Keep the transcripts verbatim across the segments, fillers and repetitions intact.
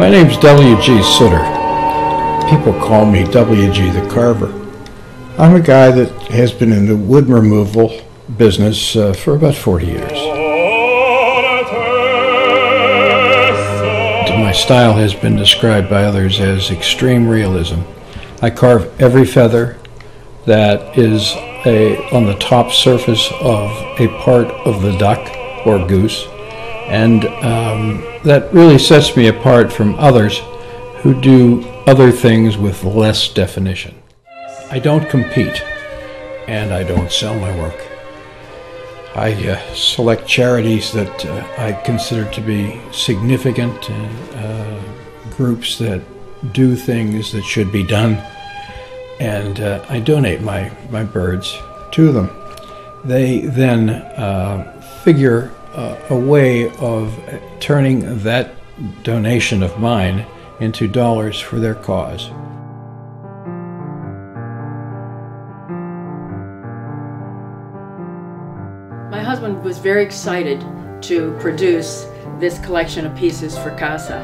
My name's W G Sutter. People call me W G the Carver. I'm a guy that has been in the wood removal business uh, for about forty years. My style has been described by others as extreme realism. I carve every feather that is a, on the top surface of a part of the duck or goose, and um, that really sets me apart from others who do other things with less definition. I don't compete, and I don't sell my work. I uh, select charities that uh, I consider to be significant, uh, groups that do things that should be done, and uh, I donate my, my birds to them. They then uh, figure uh, a way of turning that donation of mine into dollars for their cause. My husband was very excited to produce this collection of pieces for CASA.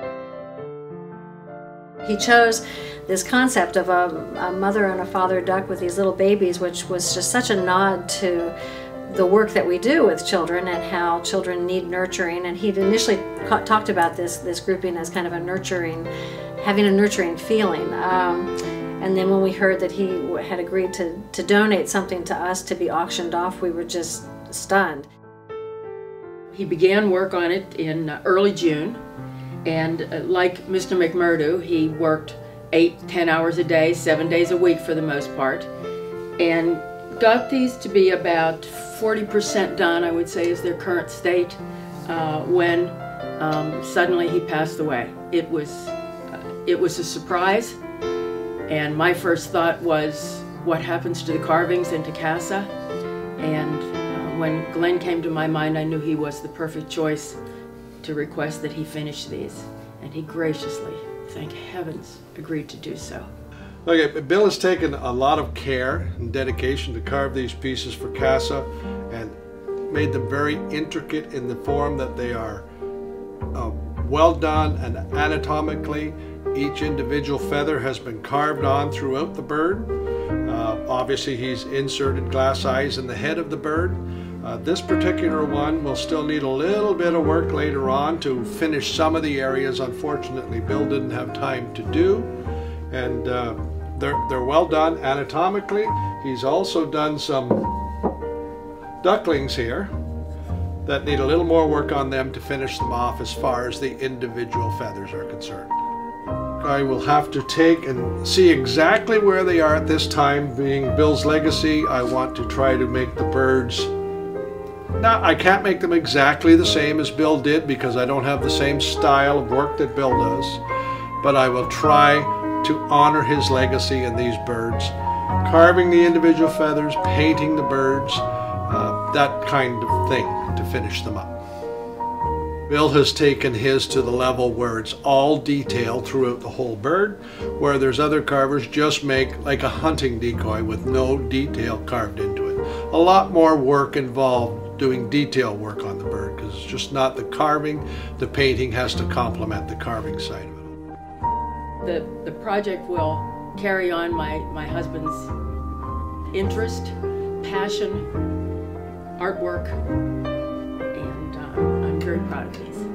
He chose this concept of a, a mother and a father duck with these little babies, which was just such a nod to the work that we do with children and how children need nurturing. And he'd initially talked about this, this grouping as kind of a nurturing, having a nurturing feeling. Um, and then when we heard that he had agreed to, to donate something to us to be auctioned off, we were just stunned. He began work on it in early June, and uh, like Mister McMurdo, he worked eight, ten hours a day, seven days a week for the most part, and got these to be about forty percent done, I would say, is their current state, uh, when um, suddenly he passed away. It was, uh, it was a surprise, and my first thought was, what happens to the carvings and to CASA? And when Glenn came to my mind, I knew he was the perfect choice to request that he finish these. And he graciously, thank heavens, agreed to do so. Okay, Bill has taken a lot of care and dedication to carve these pieces for CASA and made them very intricate in the form that they are uh, well done, and anatomically each individual feather has been carved on throughout the bird. Uh, obviously he's inserted glass eyes in the head of the bird. Uh, this particular one will still need a little bit of work later on to finish some of the areas. Unfortunately, Bill didn't have time to do, and uh, they're, they're well done anatomically. He's also done some ducklings here that need a little more work on them to finish them off as far as the individual feathers are concerned. I will have to take and see exactly where they are at this time. Being Bill's legacy, I want to try to make the birds. Now, I can't make them exactly the same as Bill did because I don't have the same style of work that Bill does, but I will try to honor his legacy in these birds, carving the individual feathers, painting the birds, uh, that kind of thing to finish them up. Bill has taken his to the level where it's all detailed throughout the whole bird, where there's other carvers just make like a hunting decoy with no detail carved into it. A lot more work involved doing detail work on the bird because it's just not the carving. The painting has to complement the carving side of it. The, the project will carry on my, my husband's interest, passion, artwork, and uh, I'm very proud of these.